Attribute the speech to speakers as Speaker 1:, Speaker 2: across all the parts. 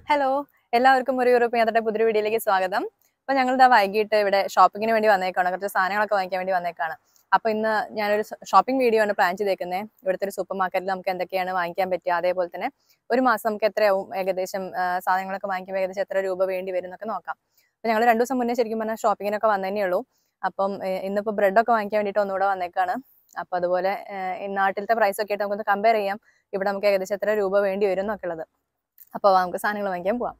Speaker 1: Hello, എല്ലാവർക്കും ഒരു Europe യാത്രയുടെ പുതിയ വീഡിയോയിലേക്ക് സ്വാഗതം. അപ്പോൾ ഞങ്ങളിതാ വൈകിട്ട് ഇവിടെ ഷോപ്പിങ്ങിന് വേണ്ടി വന്നേക്കാണ്, കുറച്ച് സാധനങ്ങളൊക്കെ വാങ്ങിക്കാൻ വേണ്ടി വന്നേക്കാണ്. അപ്പോൾ ഇന്ന് ഞാനൊരു ഷോപ്പിംഗ് വീഡിയോ ആണ് പ്ലാൻ ചെയ്തേക്കുന്നത്. ഇവിടുത്തെ ഒരു സൂപ്പർ മാർക്കറ്റിൽ നമുക്ക് എന്തൊക്കെയാണ് വാങ്ങിക്കാൻ പറ്റുക, അതേപോലെ തന്നെ ഒരു മാസം നമുക്ക് എത്രയാവും ഏകദേശം സാധനങ്ങളൊക്കെ വാങ്ങിക്കുമ്പോൾ ഏകദേശം എത്ര രൂപ വേണ്ടി വരും എന്നൊക്കെ നോക്കാം. അപ്പോൾ ഞങ്ങൾ 2 ദിവസം മുന്നേ ശരിക്കും പറഞ്ഞാൽ ഷോപ്പിങ്ങിനൊക്കെ വന്നതന്നെ ഉള്ളൂ. അപ്പം ഇന്നിപ്പോൾ ബ്രെഡൊക്കെ വാങ്ങിക്കാൻ വേണ്ടിയിട്ട് ഒന്നുകൂടെ വന്നേക്കാണ്. അപ്പോൾ അതുപോലെ നാട്ടിലത്തെ പ്രൈസൊക്കെ ആയിട്ട് നമുക്കൊന്ന് കമ്പയർ ചെയ്യാം, ഇവിടെ നമുക്ക് ഏകദേശം എത്ര രൂപ വേണ്ടി വരും എന്നൊക്കെ ഉള്ളത്. അപ്പോൾ നമുക്ക് സാധനങ്ങൾ വാങ്ങിക്കാൻ പോവാം.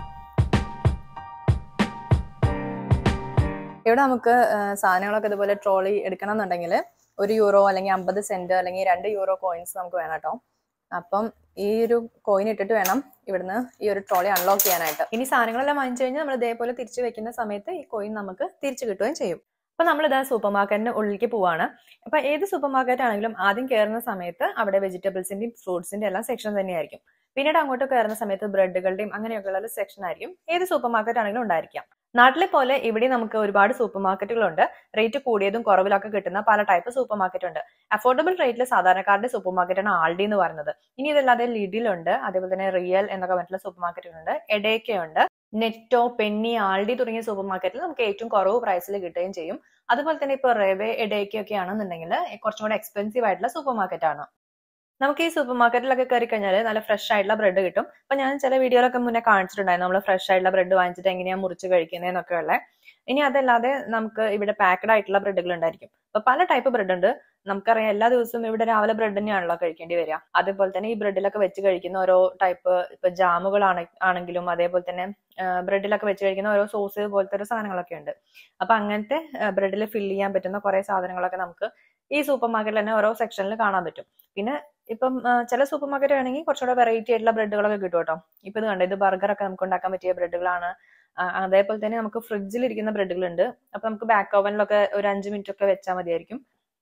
Speaker 1: ഇവിടെ നമുക്ക് സാധനങ്ങളൊക്കെ ഇതുപോലെ ട്രോളി എടുക്കണം എന്നുണ്ടെങ്കിൽ €1 അല്ലെങ്കിൽ 50 സെന്റ് അല്ലെങ്കിൽ €2 കോയിൻസ് നമുക്ക് വേണം കേട്ടോ. അപ്പം ഈ ഒരു കോയിൻ ഇട്ടിട്ട് വേണം ഇവിടുന്ന് ഈ ഒരു ട്രോളി അൺലോക്ക് ചെയ്യാനായിട്ട്. ഇനി സാധനങ്ങളെല്ലാം വാങ്ങിച്ചു കഴിഞ്ഞാൽ നമ്മൾ ഇതേപോലെ തിരിച്ചു വെക്കുന്ന സമയത്ത് ഈ കോയിൻ നമുക്ക് തിരിച്ചു കിട്ടുകയും ചെയ്യും. അപ്പൊ നമ്മളിതാ സൂപ്പർ മാർക്കറ്റിന്റെ ഉള്ളിലേക്ക് പോവാണ്. അപ്പൊ ഏത് സൂപ്പർ മാർക്കറ്റ് ആണെങ്കിലും ആദ്യം കയറുന്ന സമയത്ത് അവിടെ വെജിറ്റബിൾസിന്റെയും ഫ്രൂട്ട്സിന്റെ എല്ലാം സെക്ഷൻ തന്നെയായിരിക്കും. പിന്നീട് അങ്ങോട്ട് കയറുന്ന സമയത്ത് ബ്രെഡുകളുടെയും അങ്ങനെയൊക്കെയുള്ള സെക്ഷൻ ആയിരിക്കും ഏത് സൂപ്പർ മാർക്കറ്റ് ആണെങ്കിലും ഉണ്ടായിരിക്കാം. നാട്ടിലെ പോലെ ഇവിടെ നമുക്ക് ഒരുപാട് സൂപ്പർ മാർക്കറ്റുകളുണ്ട്. റേറ്റ് കൂടിയതും കുറവിലൊക്കെ കിട്ടുന്ന പല ടൈപ്പ് സൂപ്പർ മാർക്കറ്റ് ഉണ്ട്. അഫോർഡബിൾ റേറ്റിൽ സാധാരണക്കാരുടെ സൂപ്പർ മാർക്കറ്റാണ് ആൾഡി എന്ന് പറയുന്നത്. ഇനി ഇതല്ലാതെ ലിഡിലുണ്ട്, അതേപോലെ തന്നെ റിയൽ എന്നൊക്കെ പറഞ്ഞിട്ടുള്ള സൂപ്പർ മാർക്കറ്റുകളുണ്ട്, എഡേക്കയുണ്ട്, നെറ്റോ, പെന്നി, ആൾഡി തുടങ്ങിയ സൂപ്പർ മാർക്കറ്റിൽ നമുക്ക് ഏറ്റവും കുറവ് പ്രൈസിൽ കിട്ടുകയും ചെയ്യും. അതുപോലെ തന്നെ ഇപ്പൊ റെവേ, എഡേക്കൊക്കെ ആണെന്നുണ്ടെങ്കിൽ കുറച്ചും കൂടെ എക്സ്പെൻസീവ് ആയിട്ടുള്ള സൂപ്പർ മാർക്കറ്റ് ആണ്. നമുക്ക് ഈ സൂപ്പർ മാർക്കറ്റിലൊക്കെ കയറി കഴിഞ്ഞാൽ നല്ല ഫ്രഷ് ആയിട്ടുള്ള ബ്രെഡ് കിട്ടും. അപ്പൊ ഞാൻ ചില വീഡിയോയിലൊക്കെ മുന്നേ കാണിച്ചിട്ടുണ്ടായിരുന്നു നമ്മൾ ഫ്രഷ് ആയിട്ടുള്ള ബ്രെഡ് വാങ്ങിച്ചിട്ട് എങ്ങനെയാ മുറിച്ച് കഴിക്കുന്നതെന്നൊക്കെ ഉള്ളത്. ഇനി അതല്ലാതെ നമുക്ക് ഇവിടെ പാക്കഡ് ആയിട്ടുള്ള ബ്രെഡുകൾ ഉണ്ടായിരിക്കും. അപ്പൊ പല ടൈപ്പ് ബ്രെഡ് ഉണ്ട്. നമുക്കറിയാം എല്ലാ ദിവസവും ഇവിടെ രാവിലെ ബ്രെഡ് തന്നെയാണല്ലോ കഴിക്കേണ്ടി വരിക. അതേപോലെ തന്നെ ഈ ബ്രെഡിലൊക്കെ വെച്ച് കഴിക്കുന്ന ഓരോ ടൈപ്പ് ഇപ്പൊ ജാമുകളാണെങ്കിലും അതേപോലെ തന്നെ ബ്രെഡിലൊക്കെ വെച്ച് കഴിക്കുന്ന ഓരോ സോസ് പോലത്തെ ഒരു സാധനങ്ങളൊക്കെ ഉണ്ട്. അപ്പൊ അങ്ങനത്തെ ബ്രെഡിൽ ഫില്ല് ചെയ്യാൻ പറ്റുന്ന കുറെ സാധനങ്ങളൊക്കെ നമുക്ക് ഈ സൂപ്പർ മാർക്കറ്റിൽ തന്നെ ഓരോ സെക്ഷനിൽ കാണാൻ പറ്റും. പിന്നെ ഇപ്പം ചില സൂപ്പർ മാർക്കറ്റ് ആണെങ്കിൽ കുറച്ചുകൂടെ വെറൈറ്റി ആയിട്ടുള്ള ബ്രെഡുകളൊക്കെ കിട്ടും കേട്ടോ. ഇപ്പൊ ഇത് കണ്ടോ, ഇത് ബർഗറൊക്കെ നമുക്ക് ഉണ്ടാക്കാൻ പറ്റിയ ബ്രെഡുകളാണ്. അതേപോലെ തന്നെ നമുക്ക് ഫ്രിഡ്ജിൽ ഇരിക്കുന്ന ബ്രെഡുകളുണ്ട്. അപ്പൊ നമുക്ക് ബാക്ക് ഓവനിലൊക്കെ ഒരു 5 മിനിറ്റ് ഒക്കെ വെച്ചാൽ മതിയായിരിക്കും.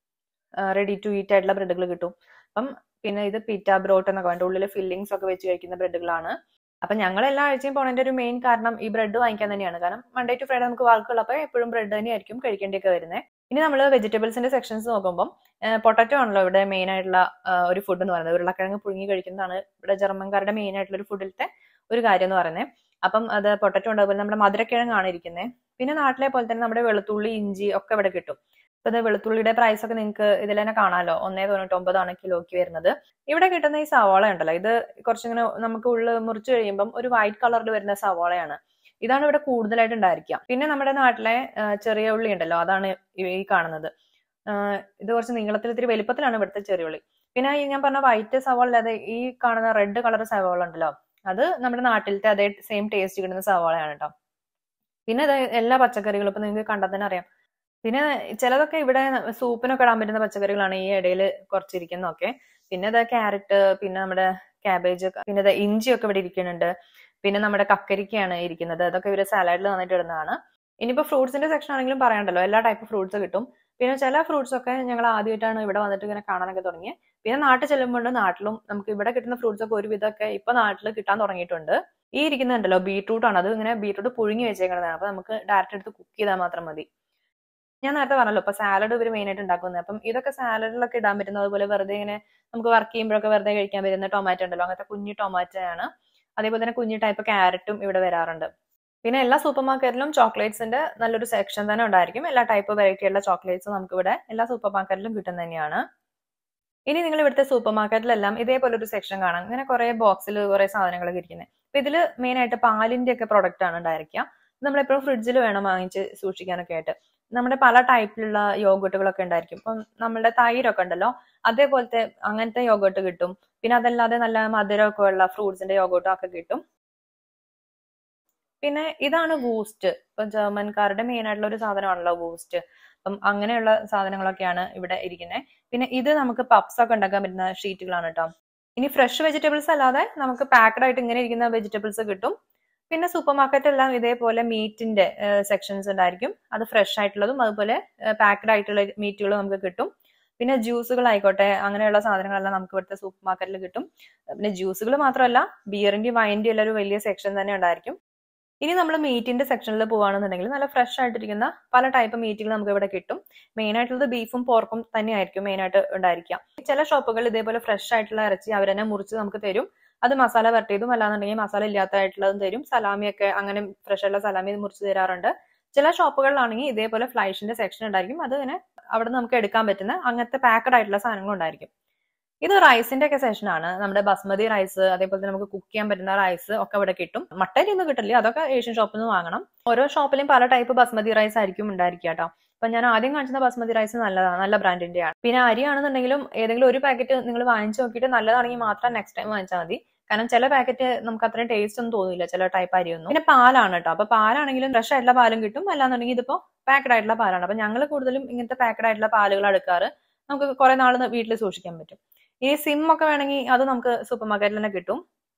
Speaker 1: റെഡി ടു ഈറ്റ് ആയിട്ടുള്ള ബ്രെഡുകൾ കിട്ടും. അപ്പം പിന്നെ ഇത് പിറ്റ ബ്രോട്ട് എന്നൊക്കെ പറഞ്ഞിട്ട് ഉള്ളിൽ ഫില്ലിങ്സ് ഒക്കെ വെച്ച് കഴിക്കുന്ന ബ്രെഡുകളാണ്. അപ്പൊ ഞങ്ങൾ എല്ലാ ആഴ്ചയും പോണതിന്റെ ഒരു മെയിൻ കാരണം ഈ ബ്രെഡ് വാങ്ങിക്കാൻ തന്നെയാണ്. കാരണം മൺഡേ ടു ഫ്രൈഡേ നമുക്ക് വർക്കുള്ളപ്പോൾ എപ്പോഴും ബ്രെഡ് തന്നെയായിരിക്കും കഴിക്കേണ്ടിയൊക്കെ വരുന്നത്. ഇനി നമ്മൾ വെജിറ്റബിൾസിന്റെ സെക്ഷൻസ് നോക്കുമ്പോൾ പൊട്ടറ്റോ ആണല്ലോ ഇവിടെ മെയിൻ ആയിട്ടുള്ള ഒരു ഫുഡ് എന്ന് പറയുന്നത്. ഉരുളക്കിഴങ്ങ് പുഴുങ്ങി കഴിക്കുന്നതാണ് ഇവിടെ ജർമ്മൻകാരുടെ മെയിൻ ആയിട്ടുള്ള ഒരു ഫുഡിലത്തെ ഒരു കാര്യം എന്ന് പറയുന്നത്. അപ്പം അത് പൊട്ടറ്റോ ഉണ്ട്, അതുപോലെ നമ്മുടെ മധുരക്കിഴങ്ങാണ് ഇരിക്കുന്നത്. പിന്നെ നാട്ടിലെ പോലെ തന്നെ നമ്മുടെ വെളുത്തുള്ളി, ഇഞ്ചി ഒക്കെ ഇവിടെ കിട്ടും. ഇപ്പൊ വെളുത്തുള്ളിയുടെ പ്രൈസ് ഒക്കെ നിങ്ങൾക്ക് ഇതിൽ തന്നെ കാണാമല്ലോ, 1.99 കിലോയ്ക്ക് വരുന്നത്. ഇവിടെ കിട്ടുന്ന ഈ സവാള ഉണ്ടല്ലോ, ഇത് കുറച്ചിങ്ങനെ നമുക്ക് ഉള്ളിൽ മുറിച്ച് കഴിയുമ്പം ഒരു വൈറ്റ് കളറിൽ വരുന്ന സവാളയാണ്. ഇതാണ് ഇവിടെ കൂടുതലായിട്ട് ഉണ്ടായിരിക്കുക. പിന്നെ നമ്മുടെ നാട്ടിലെ ചെറിയ ഉള്ളി ഉണ്ടല്ലോ, അതാണ് ഈ കാണുന്നത്. ഇത് കുറച്ച് നീളത്തിൽ ഇത്തിരി വലിപ്പത്തിലാണ് ഇവിടുത്തെ ചെറിയ ഉള്ളി. പിന്നെ ഈ ഞാൻ പറഞ്ഞ വൈറ്റ് സവാള അല്ലാതെ ഈ കാണുന്ന റെഡ് കളർ സവാള ഉണ്ടല്ലോ, അത് നമ്മുടെ നാട്ടിലത്തെ അതേ സെയിം ടേസ്റ്റ് കിട്ടുന്ന സവാളയാണ് കേട്ടോ. പിന്നെ എല്ലാ പച്ചക്കറികളും ഇപ്പൊ നിങ്ങൾക്ക് കണ്ടാൽ തന്നെ അറിയാം. പിന്നെ ചിലതൊക്കെ ഇവിടെ സൂപ്പിനൊക്കെ ഇടാൻ പറ്റുന്ന പച്ചക്കറികളാണ് ഈ ഇടയിൽ കുറച്ചിരിക്കുന്നതൊക്കെ. പിന്നെ ക്യാരറ്റ്, പിന്നെ നമ്മുടെ ക്യാബേജ്, പിന്നെ ഇഞ്ചിയൊക്കെ ഇവിടെ ഇരിക്കുന്നുണ്ട്. പിന്നെ നമ്മുടെ കക്കരിക്കയാണ് ഇരിക്കുന്നത്, അതൊക്കെ ഇവര് സാലഡിൽ നന്നായിട്ട് ഇടുന്നതാണ്. ഇനിയിപ്പോ ഫ്രൂട്ട്സിന്റെ സെക്ഷൻ ആണെങ്കിലും പറയണ്ടല്ലോ, എല്ലാ ടൈപ്പ് ഫ്രൂട്ട്സ് കിട്ടും. പിന്നെ ചില ഫ്രൂട്ട്സ് ഒക്കെ ഞങ്ങൾ ആദ്യമായിട്ടാണ് ഇവിടെ വന്നിട്ട് ഇങ്ങനെ കാണാനൊക്കെ തുടങ്ങിയത്. പിന്നെ നാട്ടിൽ ചെല്ലുമ്പോൾ നാട്ടിലും നമുക്ക് ഇവിടെ കിട്ടുന്ന ഫ്രൂട്ട്സ് ഒക്കെ ഒരുവിധമൊക്കെ ഇപ്പൊ നാട്ടിൽ കിട്ടാൻ തുടങ്ങിയിട്ടുണ്ട്. ഈ ഇരിക്കുന്നുണ്ടല്ലോ ബീട്രൂട്ട് ആണ്, അത് ഇങ്ങനെ ബീട്രൂട്ട് പുഴുങ്ങി വെച്ചേക്കുന്നതാണ്. അപ്പൊ നമുക്ക് ഡയറക്റ്റ് എടുത്ത് കുക്ക് ചെയ്താൽ മാത്രം മതി. ഞാൻ നേരത്തെ പറഞ്ഞല്ലോ ഇപ്പൊ സാലഡ് ഇവർ മെയിൻ ആയിട്ട് ഉണ്ടാക്കുന്നത്. അപ്പം ഇതൊക്കെ സാലഡിലൊക്കെ ഇടാൻ പറ്റുന്ന, അതുപോലെ വെറുതെ ഇങ്ങനെ നമുക്ക് വർക്ക് ചെയ്യുമ്പോഴൊക്കെ വെറുതെ കഴിക്കാൻ പറ്റുന്ന ടൊമാറ്റോ ഉണ്ടല്ലോ, അങ്ങനത്തെ കുഞ്ഞു ടൊമാറ്റോ ആണ്. അതേപോലെ തന്നെ കുഞ്ഞു ടൈപ്പ് ക്യാരറ്റും ഇവിടെ വരാറുണ്ട്. പിന്നെ എല്ലാ സൂപ്പർ മാർക്കറ്റിലും ചോക്ലേറ്റ്സിന്റെ നല്ലൊരു സെക്ഷൻ തന്നെ ഉണ്ടായിരിക്കും. എല്ലാ ടൈപ്പ് വെറൈറ്റി ഉള്ള ചോക്ലേറ്റ്സ് നമുക്ക് ഇവിടെ എല്ലാ സൂപ്പർ മാർക്കറ്റിലും കിട്ടുന്ന തന്നെയാണ്. ഇനി നിങ്ങൾ ഇവിടുത്തെ സൂപ്പർ മാർക്കറ്റിലെല്ലാം ഇതേപോലെ ഒരു സെക്ഷൻ കാണാം. ഇങ്ങനെ കുറെ ബോക്സിൽ കുറെ സാധനങ്ങളൊക്കെ ഇരിക്കുന്നത്. അപ്പൊ ഇതില് മെയിൻ ആയിട്ട് പാലിന്റെ ഒക്കെ പ്രൊഡക്റ്റ് ആണ് ഉണ്ടായിരിക്കുക. നമ്മളെപ്പോഴും ഫ്രിഡ്ജിൽ വേണം വാങ്ങിച്ച് സൂക്ഷിക്കാനൊക്കെ ആയിട്ട്. നമ്മുടെ പല ടൈപ്പിലുള്ള യോഗട്ടുകളൊക്കെ ഉണ്ടായിരിക്കും. ഇപ്പം നമ്മുടെ തൈരൊക്കെ ഉണ്ടല്ലോ, അതേപോലത്തെ അങ്ങനത്തെ യോഗട്ട് കിട്ടും. പിന്നെ അതല്ലാതെ നല്ല മധുരമൊക്കെ ഉള്ള ഫ്രൂട്ട്സിന്റെ യോഗട്ടും ഒക്കെ കിട്ടും. പിന്നെ ഇതാണ് ബൂസ്റ്റ്. ഇപ്പൊ ജർമ്മൻകാരുടെ മെയിൻ ആയിട്ടുള്ള ഒരു സാധനമാണല്ലോ ബൂസ്റ്റ്. അപ്പം അങ്ങനെയുള്ള സാധനങ്ങളൊക്കെയാണ് ഇവിടെ ഇരിക്കുന്നത്. പിന്നെ ഇത് നമുക്ക് പപ്സ് ഒക്കെ ഉണ്ടാക്കാൻ പറ്റുന്ന ഷീറ്റുകളാണ് കേട്ടോ. ഇനി ഫ്രഷ് വെജിറ്റബിൾസ് അല്ലാതെ നമുക്ക് പാക്കഡ് ആയിട്ട് ഇങ്ങനെ ഇരിക്കുന്ന വെജിറ്റബിൾസ് കിട്ടും. പിന്നെ സൂപ്പർ മാർക്കറ്റ് എല്ലാം ഇതേപോലെ മീറ്റിന്റെ സെക്ഷൻസ് ഉണ്ടായിരിക്കും. അത് ഫ്രഷ് ആയിട്ടുള്ളതും അതുപോലെ പാക്കഡ് ആയിട്ടുള്ള മീറ്റുകളും നമുക്ക് കിട്ടും. പിന്നെ ജ്യൂസുകൾ ആയിക്കോട്ടെ, അങ്ങനെയുള്ള സാധനങ്ങളെല്ലാം നമുക്ക് ഇവിടുത്തെ സൂപ്പർ മാർക്കറ്റിൽ കിട്ടും. പിന്നെ ജ്യൂസുകൾ മാത്രമല്ല, ബിയറിന്റെയും വൈനിന്റെയും എല്ലാം ഒരു വലിയ സെക്ഷൻ തന്നെ ഉണ്ടായിരിക്കും. ഇനി നമ്മൾ മീറ്റിന്റെ സെക്ഷനിൽ പോവാണെന്നുണ്ടെങ്കിൽ നല്ല ഫ്രഷ് ആയിട്ടിരിക്കുന്ന പല ടൈപ്പ് മീറ്റുകൾ നമുക്ക് ഇവിടെ കിട്ടും. മെയിൻ ആയിട്ടുള്ളത് ബീഫും പോർക്കും തന്നെയായിരിക്കും മെയിൻ ആയിട്ട് ഉണ്ടായിരിക്കുക. ചില ഷോപ്പുകൾ ഇതേപോലെ ഫ്രഷ് ആയിട്ടുള്ള ഇറച്ചി അവർ തന്നെ മുറിച്ച് നമുക്ക് തരും. അത് മസാല വരട്ടിയതും അല്ലാന്നുണ്ടെങ്കിൽ മസാല ഇല്ലാത്തതായിട്ടുള്ളതും തരും. സലാമിയൊക്കെ അങ്ങനെ ഫ്രഷ് ആയിട്ടുള്ള സലാമി മുറിച്ച് തരാറുണ്ട്. ചില ഷോപ്പുകളിലാണെങ്കിൽ ഇതേപോലെ ഫ്ലൈഷിന്റെ സെക്ഷൻ ഉണ്ടായിരിക്കും. അത് ഇങ്ങനെ അവിടെ നമുക്ക് എടുക്കാൻ പറ്റുന്ന അങ്ങനത്തെ പാക്കഡ് ആയിട്ടുള്ള സാധനങ്ങൾ ഉണ്ടായിരിക്കും. ഇത് റൈസിന്റെ ഒക്കെ സെഷൻ ആണ്. നമ്മുടെ ബസ്മതി റൈസ്, അതേപോലെ തന്നെ നമുക്ക് കുക്ക് ചെയ്യാൻ പറ്റുന്ന റൈസ് ഒക്കെ ഇവിടെ കിട്ടും. മട്ടരി ഒന്നും കിട്ടില്ല, അതൊക്കെ ഏഷ്യൻ ഷോപ്പിൽ നിന്ന് വാങ്ങണം. ഓരോ ഷോപ്പിലും പല ടൈപ്പ് ബസ്മതി റൈസ് ആയിരിക്കും ഉണ്ടായിരിക്കുക കേട്ടോ. അപ്പൊ ഞാൻ ആദ്യം കാണിച്ച ബസ്മതി റൈസ് നല്ലതാണ്, നല്ല ബ്രാൻഡിന്റെയാണ്. പിന്നെ അരിയാണെന്നുണ്ടെങ്കിലും ഏതെങ്കിലും ഒരു പാക്കറ്റ് നിങ്ങൾ വാങ്ങിച്ചു നോക്കിയിട്ട് നല്ലതാണെങ്കിൽ മാത്രം നെക്സ്റ്റ് ടൈം വാങ്ങിച്ചാൽ മതി. കാരണം ചില പാക്കറ്റ് നമുക്ക് അത്രയും ടേസ്റ്റ് ഒന്നും തോന്നില്ല, ചില ടൈപ്പ് അരിയൊന്നും. പിന്നെ പാലാണ് കേട്ടോ. അപ്പൊ പാലാണെങ്കിലും ഫ്രഷ് ആയിട്ടുള്ള പാലും കിട്ടും, അല്ലാന്നുണ്ടെങ്കിൽ ഇതിപ്പോ പാക്കഡ് ആയിട്ടുള്ള പാലാണ്. അപ്പൊ ഞങ്ങൾ കൂടുതലും ഇങ്ങനത്തെ പാക്കഡ് ആയിട്ടുള്ള പാലുകൾ എടുക്കാറ്. നമുക്ക് കുറെ നാൾ വീട്ടിൽ സൂക്ഷിക്കാൻ പറ്റും. ഈ സിം ഒക്കെ വേണമെങ്കിൽ അത് നമുക്ക് സൂപ്പർ മാർക്കറ്റിൽ തന്നെ കിട്ടും.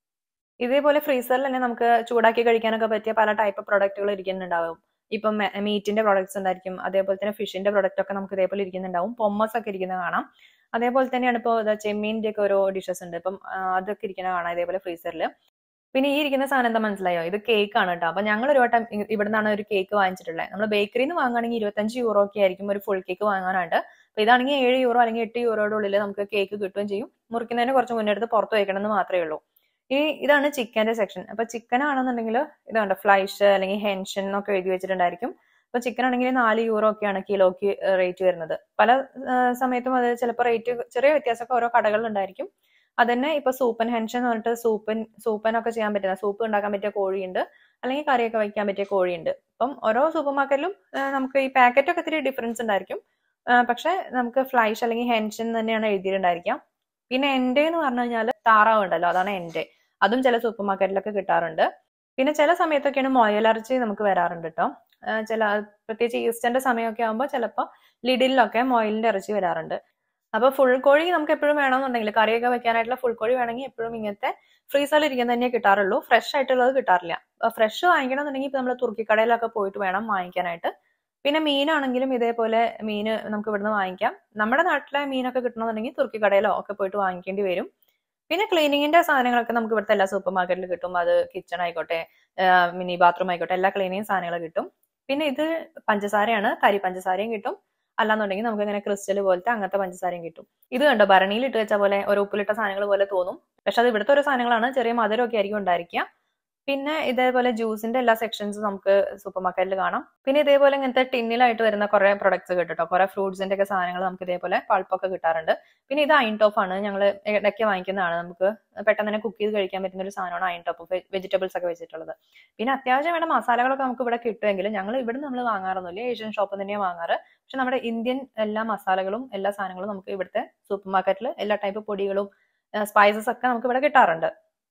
Speaker 1: ഇതേപോലെ ഫ്രീസറിൽ തന്നെ നമുക്ക് ചൂടാക്കി കഴിക്കാനൊക്കെ പറ്റിയ പല ടൈപ്പ് പ്രൊഡക്റ്റുകൾ ഇരിക്കുന്നുണ്ടാവും. ഇപ്പം മീറ്റിന്റെ പ്രൊഡക്ട്സ് ഉണ്ടായിരിക്കും, അതേപോലെ തന്നെ ഫിഷിന്റെ പ്രൊഡക്റ്റ് ഒക്കെ നമുക്ക് ഇതേപോലെ ഇരിക്കുന്നുണ്ടാവും. പൊമ്മസ് ഒക്കെ ഇരിക്കുന്നത് കാണാം. അതേപോലെ തന്നെയാണ് ഇപ്പോൾ ചെമ്മീന്റെ ഒക്കെ ഓരോ ഡിഷസ് ഉണ്ട്, ഇപ്പം അതൊക്കെ ഇരിക്കുന്നത് കാണാം ഇതേപോലെ ഫ്രീസറിൽ. പിന്നെ ഈ ഇരിക്കുന്ന സാധനം എന്താ മനസ്സിലായോ? ഇത് കേക്ക് ആണ് കേട്ടോ. അപ്പൊ ഞങ്ങൾ ഒരു വട്ടം ഇവിടെ നിന്നാണ് ഒരു കേക്ക് വാങ്ങിച്ചിട്ടുള്ളത്. നമ്മൾ ബേക്കറിയിൽ നിന്ന് വാങ്ങുകയാണെങ്കിൽ 25 യൂറോ ഒക്കെ ആയിരിക്കും ഒരു ഫുൾ കേക്ക് വാങ്ങാനായിട്ട്. അപ്പൊ ഇതാണെങ്കിൽ 7 യൂറോ അല്ലെങ്കിൽ 8 യൂറോയുടെ ഉള്ളിൽ നമുക്ക് കേക്ക് കിട്ടുകയും ചെയ്യും. മുറിക്കുന്നതിന് കുറച്ച് മുന്നേ എടുത്ത് പുറത്ത് വയ്ക്കണം എന്ന് മാത്രമേ ഉള്ളൂ. ഇതാണ് ചിക്കന്റെ സെക്ഷൻ. അപ്പൊ ചിക്കൻ ആണെന്നുണ്ടെങ്കിൽ ഇതുണ്ട് ഫ്ലൈഷ് അല്ലെങ്കിൽ ഹെൻഷൻ എന്നൊക്കെ എഴുതി വെച്ചിട്ടുണ്ടായിരിക്കും. അപ്പൊ ചിക്കൻ ആണെങ്കിൽ 4 യൂറോ ഒക്കെയാണ് കിലോക്ക് റേറ്റ് വരുന്നത്. പല സമയത്തും അത് ചിലപ്പോൾ റേറ്റ് ചെറിയ വ്യത്യാസമൊക്കെ ഓരോ കടകളിൽ ഉണ്ടായിരിക്കും. അതന്നെ ഇപ്പൊ സൂപ്പൻ ഹെൻഷൻ എന്ന് പറഞ്ഞിട്ട് സൂപ്പനൊക്കെ ചെയ്യാൻ പറ്റുന്ന, സൂപ്പ് ഉണ്ടാക്കാൻ പറ്റിയ കോഴിയുണ്ട്, അല്ലെങ്കിൽ കറിയൊക്കെ വയ്ക്കാൻ പറ്റിയ കോഴിയുണ്ട്. അപ്പം ഓരോ സൂപ്പർ മാർക്കറ്റിലും നമുക്ക് ഈ പാക്കറ്റൊക്കെ ഇത്തിരി ഡിഫറൻസ് ഉണ്ടായിരിക്കും. പക്ഷെ നമുക്ക് ഫ്ലൈഷ് അല്ലെങ്കിൽ ഹെൻഷൻ തന്നെയാണ് എഴുതിയിട്ടുണ്ടായിരിക്കാം. പിന്നെ എന്റെ എന്ന് പറഞ്ഞു കഴിഞ്ഞാൽ താറാവ് ഉണ്ടല്ലോ, അതാണ് എന്റെ. അതും ചില സൂപ്പർ മാർക്കറ്റിലൊക്കെ കിട്ടാറുണ്ട്. പിന്നെ ചില സമയത്തൊക്കെയാണ് മൊയലർജി നമുക്ക് വരാറുണ്ട് കേട്ടോ. ചില പ്രത്യേകിച്ച് ഈസ്റ്ററിന്റെ സമയമൊക്കെ ആകുമ്പോൾ ചിലപ്പോൾ ലിഡിലൊക്കെ മൊയലിന്റെ ഇറച്ചി വരാറുണ്ട്. അപ്പൊ ഫുൾ കോഴി നമുക്ക് എപ്പോഴും വേണമെന്നുണ്ടെങ്കിൽ കറിയൊക്കെ വെക്കാനായിട്ടുള്ള ഫുൾ കോഴി വേണമെങ്കിൽ എപ്പോഴും ഇങ്ങനത്തെ ഫ്രീസറിൽ ഇരിക്കുന്ന തന്നെ കിട്ടാറുള്ളൂ. ഫ്രഷ് ആയിട്ടുള്ളത് കിട്ടാറില്ല. ഫ്രഷ് വാങ്ങിക്കണമെന്നുണ്ടെങ്കിൽ ഇപ്പൊ നമ്മൾ തുർക്കി കടയിലൊക്കെ പോയിട്ട് വേണം വാങ്ങിക്കാനായിട്ട്. പിന്നെ മീനാണെങ്കിലും ഇതേപോലെ മീന് നമുക്ക് ഇവിടുന്ന് വാങ്ങിക്കാം. നമ്മുടെ നാട്ടിലെ മീനൊക്കെ കിട്ടണമെന്നുണ്ടെങ്കിൽ തുർക്കി കടയിലോ ഒക്കെ പോയിട്ട് വാങ്ങിക്കേണ്ടി വരും. പിന്നെ ക്ലീനിങ്ങിന്റെ സാധനങ്ങളൊക്കെ നമുക്ക് ഇവിടുത്തെ എല്ലാ സൂപ്പർ മാർക്കറ്റിൽ കിട്ടും. അത് കിച്ചൺ ആയിക്കോട്ടെ, മിനി ബാത്റൂം ആയിക്കോട്ടെ, എല്ലാ ക്ലീനിങ് സാധനങ്ങൾ കിട്ടും. പിന്നെ ഇത് പഞ്ചസാരയാണ്, തരി പഞ്ചസാരയും കിട്ടും. അല്ലാന്നുണ്ടെങ്കിൽ നമുക്ക് ഇങ്ങനെ ക്രിസ്റ്റൽ പോലത്തെ അങ്ങനത്തെ പഞ്ചസാരയും കിട്ടും. ഇത് കണ്ടോ, ഭരണിയിൽ ഇട്ട് വെച്ച പോലെ ഒരു ഉപ്പിലിട്ട സാധനങ്ങൾ പോലെ തോന്നും. പക്ഷെ അത് ഇവിടുത്തെ ഒരു സാധനങ്ങളാണ്, ചെറിയ മധുരമൊക്കെ ആയിരിക്കും ഉണ്ടായിരിക്കുക. പിന്നെ ഇതേപോലെ ജ്യൂസിന്റെ എല്ലാ സെക്ഷൻസും നമുക്ക് സൂപ്പർ മാർക്കറ്റിൽ കാണാം. പിന്നെ ഇതേപോലെ ഇങ്ങനത്തെ ടിന്നിലായിട്ട് വരുന്ന കുറെ പ്രൊഡക്ട്സ് കിട്ടും. കുറെ ഫ്രൂട്ട്സിന്റെ ഒക്കെ സാധനങ്ങൾ നമുക്ക് ഇതേപോലെ പൾപ്പൊക്കെ കിട്ടാറുണ്ട്. പിന്നെ ഇത് അയൺ ടോപ്പ് ആണ്, ഞങ്ങൾ ഇടയ്ക്ക് വാങ്ങിക്കുന്നതാണ്. നമുക്ക് പെട്ടെന്ന് തന്നെ കുക്ക് ചെയ്ത് കഴിക്കാൻ പറ്റുന്ന ഒരു സാധനമാണ് അയൺ ടോപ്പ്, വെജിറ്റബിൾസ് ഒക്കെ വെച്ചിട്ടുള്ളത്. പിന്നെ അത്യാവശ്യം വേണ്ട മസാലകളൊക്കെ നമുക്ക് ഇവിടെ കിട്ടുമെങ്കിലും ഞങ്ങൾ ഇവിടെ നമ്മൾ വാങ്ങാറൊന്നുമില്ല, ഏഷ്യൻ ഷോപ്പിൽ തന്നെയാണ് വാങ്ങാറ്. പക്ഷെ നമ്മുടെ ഇന്ത്യൻ എല്ലാ മസാലകളും എല്ലാ സാധനങ്ങളും നമുക്ക് ഇവിടുത്തെ സൂപ്പർ മാർക്കറ്റിൽ എല്ലാ ടൈപ്പ് പൊടികളും സ്പൈസസ് ഒക്കെ നമുക്ക് ഇവിടെ കിട്ടാറുണ്ട്.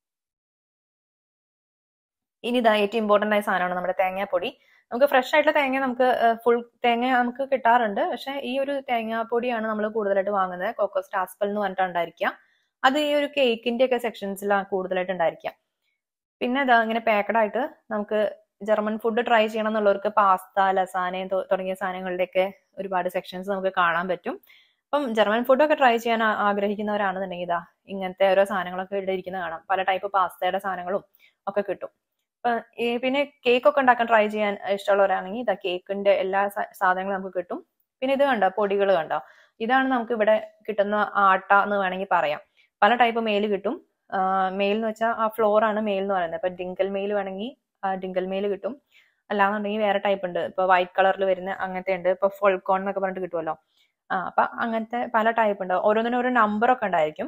Speaker 1: ഇനി ഇതാ ഏറ്റവും ഇമ്പോർട്ടന്റ് ആയ സാധനമാണ് നമ്മുടെ തേങ്ങാപ്പൊടി. നമുക്ക് ഫ്രഷ് ആയിട്ടുള്ള തേങ്ങ നമുക്ക് ഫുൾ തേങ്ങ നമുക്ക് കിട്ടാറുണ്ട്. പക്ഷെ ഈ ഒരു തേങ്ങാപ്പൊടിയാണ് നമ്മൾ കൂടുതലായിട്ട് വാങ്ങുന്നത്. കോക്കോസ് ടാസ്പൽ എന്ന് പറഞ്ഞിട്ട് ഉണ്ടായിരിക്കുക. അത് ഈ ഒരു കേക്കിന്റെ ഒക്കെ സെക്ഷൻസിലാണ് കൂടുതലായിട്ട് ഉണ്ടായിരിക്കുക. പിന്നെ ഇതാ ഇങ്ങനെ പാക്കഡ് ആയിട്ട് നമുക്ക് ജർമ്മൻ ഫുഡ് ട്രൈ ചെയ്യണം എന്നുള്ളവർക്ക് പാസ്ത, ലസാന തുടങ്ങിയ സാധനങ്ങളുടെയൊക്കെ ഒരുപാട് സെക്ഷൻസ് നമുക്ക് കാണാൻ പറ്റും. അപ്പം ജർമ്മൻ ഫുഡൊക്കെ ട്രൈ ചെയ്യാൻ ആഗ്രഹിക്കുന്നവരാണെന്നുണ്ടെങ്കിൽ ഇതാ ഇങ്ങനത്തെ ഓരോ സാധനങ്ങളൊക്കെ ഇവിടെ ഇരിക്കുന്നത് കാണാം. പല ടൈപ്പ് പാസ്തയുടെ സാധനങ്ങളും ഒക്കെ കിട്ടും. പിന്നെ കേക്ക് ഒക്കെ ഉണ്ടാക്കാൻ ട്രൈ ചെയ്യാൻ ഇഷ്ടമുള്ളവരാണെങ്കിൽ ഇതാ കേക്കിന്റെ എല്ലാ സാധനങ്ങളും നമുക്ക് കിട്ടും. പിന്നെ ഇത് കണ്ടോ, പൊടികൾ കണ്ടോ, ഇതാണ് നമുക്ക് ഇവിടെ കിട്ടുന്ന ആട്ട എന്ന് വേണമെങ്കിൽ പറയാം. പല ടൈപ്പ് മെയിൽ കിട്ടും. മെയിൽ എന്ന് വെച്ചാൽ ആ ഫ്ലോർ ആണ് മെയിൽ എന്ന് പറയുന്നത്. ഇപ്പൊ ഡിങ്കൽ മെയിൽ വേണമെങ്കിൽ ഡിങ്കൽ മെയിൽ കിട്ടും. അല്ലാന്നുണ്ടെങ്കിൽ വേറെ ടൈപ്പ് ഉണ്ട്, ഇപ്പൊ വൈറ്റ് കളറിൽ വരുന്ന അങ്ങനത്തെ ഉണ്ട്. ഇപ്പൊ ഫോൾക്കോൺ എന്നൊക്കെ പറഞ്ഞിട്ട് കിട്ടുമല്ലോ. അപ്പൊ അങ്ങനത്തെ പല ടൈപ്പ് ഉണ്ട്. ഓരോന്നിനും ഓരോ നമ്പറൊക്കെ ഉണ്ടായിരിക്കും.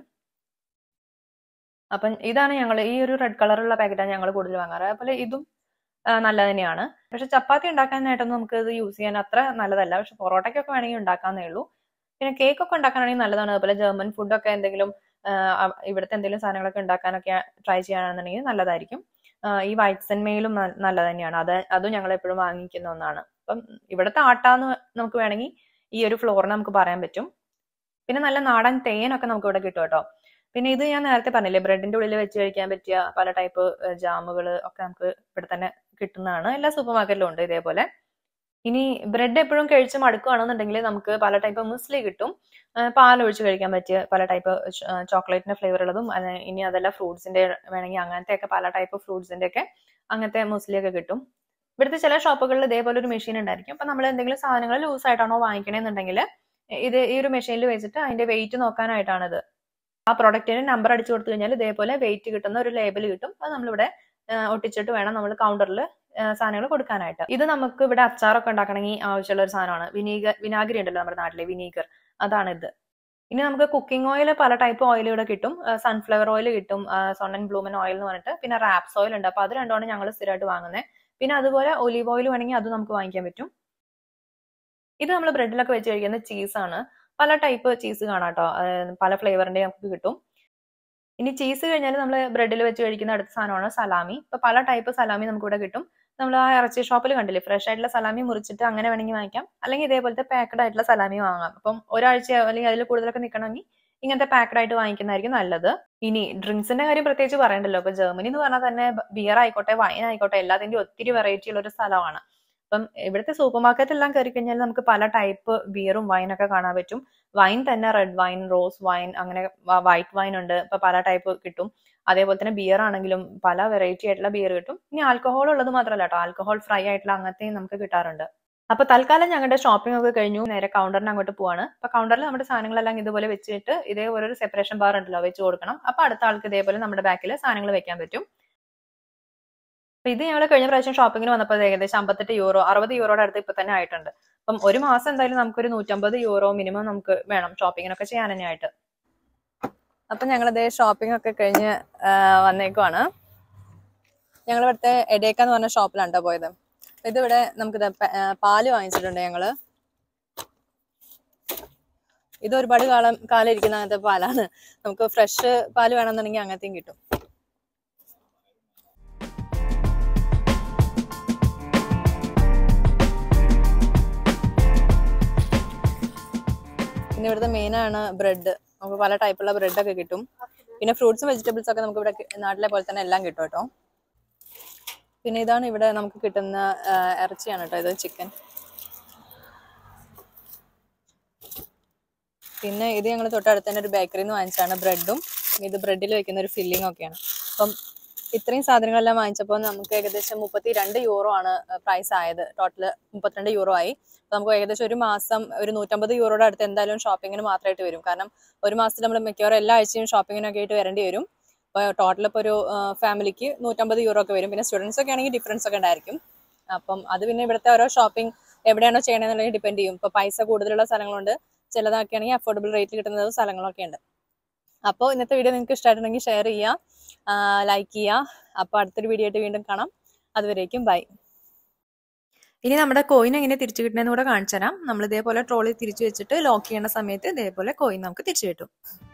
Speaker 1: അപ്പം ഇതാണ് ഞങ്ങൾ ഈ ഒരു റെഡ് കളറുള്ള പാക്കറ്റാണ് ഞങ്ങൾ കൂടുതൽ വാങ്ങാറ്. അതുപോലെ ഇതും നല്ല തന്നെയാണ്. പക്ഷെ ചപ്പാത്തി ഉണ്ടാക്കാനായിട്ടൊന്നും നമുക്ക് ഇത് യൂസ് ചെയ്യാൻ അത്ര നല്ലതല്ല. പക്ഷെ പൊറോട്ടയ്ക്കൊക്കെ വേണമെങ്കിൽ ഉണ്ടാക്കാന്നേ ഉള്ളൂ. പിന്നെ കേക്കൊക്കെ ഉണ്ടാക്കാനാണെങ്കിൽ നല്ലതാണ്. അതുപോലെ ജർമ്മൻ ഫുഡൊക്കെ എന്തെങ്കിലും ഇവിടുത്തെ എന്തെങ്കിലും സാധനങ്ങളൊക്കെ ഉണ്ടാക്കാനൊക്കെ ട്രൈ ചെയ്യാനാണെന്നുണ്ടെങ്കിൽ നല്ലതായിരിക്കും. ഈ വൈറ്റ്സൻ മെയിലും നല്ല തന്നെയാണ്. അതും ഞങ്ങൾ എപ്പോഴും വാങ്ങിക്കുന്ന ഒന്നാണ്. അപ്പം ഇവിടുത്തെ ആട്ടാന്ന് നമുക്ക് വേണമെങ്കിൽ ഈ ഒരു ഫ്ലോറിന് നമുക്ക് പറയാൻ പറ്റും. പിന്നെ നല്ല നാടൻ തേനൊക്കെ നമുക്ക് ഇവിടെ കിട്ടും കേട്ടോ. പിന്നെ ഇത് ഞാൻ നേരത്തെ പറഞ്ഞില്ലേ, ബ്രെഡിന്റെ ഉള്ളിൽ വെച്ച് കഴിക്കാൻ പറ്റിയ പല ടൈപ്പ് ജാമുകൾ ഒക്കെ നമുക്ക് ഇവിടെ തന്നെ കിട്ടുന്നതാണ്. എല്ലാ സൂപ്പർ മാർക്കറ്റിലും ഉണ്ട് ഇതേപോലെ. ഇനി ബ്രെഡ് എപ്പോഴും കഴിച്ച് മടുക്കുകയാണെന്നുണ്ടെങ്കിൽ നമുക്ക് പല ടൈപ്പ് മുസ്ലി കിട്ടും. പാലൊഴിച്ച് കഴിക്കാൻ പറ്റിയ പല ടൈപ്പ് ചോക്ലേറ്റിന്റെ ഫ്ലേവർ ഉള്ളതും, ഇനി അതല്ല ഫ്രൂട്ട്സിന്റെ വേണമെങ്കിൽ അങ്ങനത്തെ ഒക്കെ പല ടൈപ്പ് ഫ്രൂട്ട്സിന്റെ ഒക്കെ അങ്ങനത്തെ മുസ്ലി ഒക്കെ കിട്ടും. ഇവിടുത്തെ ചില ഷോപ്പുകളിൽ ഇതേപോലെ ഒരു മെഷീൻ ഉണ്ടായിരിക്കും. അപ്പൊ നമ്മൾ എന്തെങ്കിലും സാധനങ്ങൾ ലൂസ് ആയിട്ടാണോ വാങ്ങിക്കണമെന്നുണ്ടെങ്കിൽ ഈ ഒരു മെഷീനിൽ വെച്ചിട്ട് അതിന്റെ വെയിറ്റ് നോക്കാനായിട്ടാണിത്. ആ പ്രൊഡക്റ്റിന്റെ നമ്പർ അടിച്ചു കൊടുത്തു കഴിഞ്ഞാൽ ഇതേപോലെ വെയിറ്റ് കിട്ടുന്ന ഒരു ലേബൽ കിട്ടും. അത് നമ്മളിവിടെ ഒട്ടിച്ചിട്ട് വേണം നമ്മൾ കൗണ്ടറിൽ സാധനങ്ങൾ കൊടുക്കാനായിട്ട്. ഇത് നമുക്ക് ഇവിടെ അച്ചാറൊക്കെ ഉണ്ടാക്കണമെങ്കിൽ ആവശ്യമുള്ള ഒരു സാധനമാണ്. വിനാഗിരി ഉണ്ടല്ലോ നമ്മുടെ നാട്ടിലെ വിനീഗർ, അതാണിത്. ഇനി നമുക്ക് കുക്കിംഗ് ഓയിൽ പല ടൈപ്പ് ഓയിൽ ഇവിടെ കിട്ടും. സൺഫ്ലവർ ഓയിൽ കിട്ടും, സോൺ ബ്ലൂമൻ ഓയിൽ എന്ന് പറഞ്ഞിട്ട്, പിന്നെ റാപ്സ് ഓയിൽ ഉണ്ട്. അപ്പൊ അത് രണ്ടാണ് ഞങ്ങൾ സ്ഥിരമായിട്ട് വാങ്ങുന്നത്. പിന്നെ അതുപോലെ ഒലീവ് ഓയിൽ വേണമെങ്കിൽ അത് നമുക്ക് വാങ്ങിക്കാൻ പറ്റും. ഇത് നമ്മൾ ബ്രെഡിലൊക്കെ വെച്ച് കഴിക്കുന്ന ചീസാണ്. പല ടൈപ്പ് ചീസ് കാണാം കേട്ടോ, പല ഫ്ലേവറിന്റെ നമുക്ക് കിട്ടും. ഇനി ചീസ് കഴിഞ്ഞാൽ നമ്മൾ ബ്രെഡിൽ വെച്ച് കഴിക്കുന്ന അടുത്ത സാധനമാണ് സലാമി. ഇപ്പൊ പല ടൈപ്പ് സലാമി നമുക്ക് ഇവിടെ കിട്ടും. നമ്മൾ ആ ഇറച്ചി ഷോപ്പിൽ കണ്ടില്ലേ, ഫ്രഷ് ആയിട്ടുള്ള സലാമി മുറിച്ചിട്ട് അങ്ങനെ വേണമെങ്കിൽ വാങ്ങിക്കാം, അല്ലെങ്കിൽ ഇതേപോലത്തെ പാക്കഡ് ആയിട്ടുള്ള സലാമി വാങ്ങാം. അപ്പം ഒരാഴ്ച അല്ലെങ്കിൽ അതിൽ കൂടുതലൊക്കെ നിൽക്കണമെങ്കിൽ ഇങ്ങനത്തെ പാക്കഡ് ആയിട്ട് വാങ്ങിക്കുന്നതായിരിക്കും നല്ലത്. ഇനി ഡ്രിങ്ക്സിന്റെ കാര്യം പ്രത്യേകിച്ച് പറയണ്ടല്ലോ. ഇപ്പൊ ജർമ്മനി എന്ന് പറഞ്ഞാൽ തന്നെ ബിയർ ആയിക്കോട്ടെ വൈൻ ആയിക്കോട്ടെ എല്ലാത്തിന്റെയും ഒത്തിരി വെറൈറ്റി ഉള്ള ഒരു സ്ഥലമാണ്. അപ്പം ഇവിടുത്തെ സൂപ്പർ മാർക്കറ്റ് എല്ലാം കയറി കഴിഞ്ഞാൽ നമുക്ക് പല ടൈപ്പ് ബിയറും വൈനൊക്കെ കാണാൻ പറ്റും. വൈൻ തന്നെ റെഡ് വൈൻ, റോസ് വൈൻ, അങ്ങനെ വൈറ്റ് വൈൻ ഉണ്ട്. ഇപ്പൊ പല ടൈപ്പ് കിട്ടും. അതേപോലെ തന്നെ ബിയർ ആണെങ്കിലും പല വെറൈറ്റി ആയിട്ടുള്ള ബിയർ കിട്ടും. ഇനി ആൽക്കഹോൾ ഉള്ളത് മാത്രമല്ല കേട്ടോ, ആൽക്കഹോൾ ഫ്രൈ ആയിട്ടുള്ള അങ്ങനത്തെയും നമുക്ക് കിട്ടാറുണ്ട്. അപ്പൊ തൽക്കാലം ഞങ്ങളുടെ ഷോപ്പിംഗ് ഒക്കെ കഴിഞ്ഞു, നേരെ കൗണ്ടറിന് അങ്ങോട്ട് പോവാണ്. അപ്പൊ കൗണ്ടറിൽ നമ്മുടെ സാധനങ്ങളെല്ലാം ഇതുപോലെ വെച്ചിട്ട് ഇതേപോലെ ഒരു സെപ്പറേഷൻ ബാർ ഉണ്ടല്ലോ വെച്ച് കൊടുക്കണം. അപ്പൊ അടുത്ത ആൾക്ക് ഇതേപോലെ നമ്മുടെ ബാക്കിൽ സാധനങ്ങൾ വെക്കാൻ പറ്റും. അപ്പൊ ഇത് ഞങ്ങൾ കഴിഞ്ഞ പ്രാവശ്യം ഷോപ്പിങ്ങിന് വന്നപ്പോൾ ഏകദേശം 58 യൂറോ 60 യൂറോയുടെ അടുത്ത് ഇപ്പൊ തന്നെ ആയിട്ടുണ്ട്. അപ്പം ഒരു മാസം എന്തായാലും നമുക്കൊരു 150 യൂറോ മിനിമം നമുക്ക് വേണം ഷോപ്പിങ്ങിനൊക്കെ ചെയ്യാൻ തന്നെയായിട്ട്. അപ്പൊ ഞങ്ങളിതേ ഷോപ്പിംഗ് ഒക്കെ കഴിഞ്ഞ് വന്നേക്കുവാണ്. ഞങ്ങൾ ഇവിടുത്തെ എഡേക്ക എന്ന് പറഞ്ഞ ഷോപ്പിലാണ് പോയത്. ഇതിവിടെ നമുക്കിത് പാല് വാങ്ങിച്ചിട്ടുണ്ട് ഞങ്ങള്. ഇത് ഒരുപാട് കാലം ഇരിക്കുന്ന അങ്ങനത്തെ പാലാണ്. നമുക്ക് ഫ്രഷ് പാല് വേണമെന്നുണ്ടെങ്കിൽ അങ്ങനത്തെയും കിട്ടും. പിന്നെ ഇവിടുത്തെ മെയിൻ ആണ് ബ്രെഡ്. നമുക്ക് പല ടൈപ്പുള്ള ബ്രെഡൊക്കെ കിട്ടും. പിന്നെ ഫ്രൂട്ട്സും വെജിറ്റബിൾസ് ഒക്കെ നമുക്ക് ഇവിടെ നാട്ടിലെ പോലെ തന്നെ എല്ലാം കിട്ടും കേട്ടോ. പിന്നെ ഇതാണ് ഇവിടെ നമുക്ക് കിട്ടുന്ന ഇറച്ചിയാണ് കേട്ടോ, ഇത് ചിക്കൻ. പിന്നെ ഇത് ഞങ്ങൾ തൊട്ടടുത്ത് തന്നെ ഒരു ബേക്കറിയിൽ നിന്ന് വാങ്ങിച്ചാണ് ബ്രെഡും. ഇത് ബ്രെഡിൽ വെക്കുന്ന ഒരു ഫില്ലിംഗ് ഒക്കെയാണ്. അപ്പം ഇത്രയും സാധനങ്ങളെല്ലാം വാങ്ങിച്ചപ്പോൾ നമുക്ക് ഏകദേശം 32 യൂറോ ആണ് പ്രൈസ് ആയത്. ടോട്ടൽ 32 യൂറോ ആയി. അപ്പൊ നമുക്ക് ഏകദേശം ഒരു മാസം ഒരു 150 യൂറോയുടെ അടുത്ത് എന്തായാലും ഷോപ്പിങ്ങിന് മാത്രമായിട്ട് വരും. കാരണം ഒരു മാസത്തിൽ നമ്മൾ മിക്കവാറും എല്ലാ ആഴ്ചയും ഷോപ്പിങ്ങിനൊക്കെ ആയിട്ട് വരേണ്ടി വരും. അപ്പോൾ ടോട്ടൽ ഇപ്പോൾ ഒരു ഫാമിലിക്ക് 150 യൂറോ ഒക്കെ വരും. പിന്നെ സ്റ്റുഡൻസ് ഒക്കെ ആണെങ്കിൽ ഡിഫറൻസ് ഒക്കെ ഉണ്ടായിരിക്കും. അപ്പം അത് പിന്നെ ഇവിടുത്തെ ഓരോ ഷോപ്പിംഗ് എവിടെയാണോ ചെയ്യണമെന്നുണ്ടെങ്കിൽ ഡിപ്പെൻഡ് ചെയ്യും. ഇപ്പോൾ പൈസ കൂടുതലുള്ള സ്ഥലങ്ങളുണ്ട്, ചിലതൊക്കെ ആണെങ്കിൽ അഫോർഡബിൾ റേറ്റിൽ കിട്ടുന്ന സ്ഥലങ്ങളൊക്കെ ഉണ്ട്. അപ്പോൾ ഇന്നത്തെ വീഡിയോ നിങ്ങൾക്ക് ഇഷ്ടമായിട്ടുണ്ടെങ്കിൽ ഷെയർ ചെയ്യുക, ലൈക്ക് ചെയ്യുക. അപ്പോൾ അടുത്തൊരു വീഡിയോ ആയിട്ട് വീണ്ടും കാണാം. അതുവരേക്കും ബൈ. ഇനി നമ്മുടെ കോയിൻ എങ്ങനെ തിരിച്ചു കിട്ടണമെന്ന് കൂടെ കാണിച്ചു തരാം. നമ്മൾ ഇതേപോലെ ട്രോളി തിരിച്ചു വെച്ചിട്ട് ലോക്ക് ചെയ്യുന്ന സമയത്ത് ഇതേപോലെ കോയിൻ നമുക്ക് തിരിച്ചു കിട്ടും.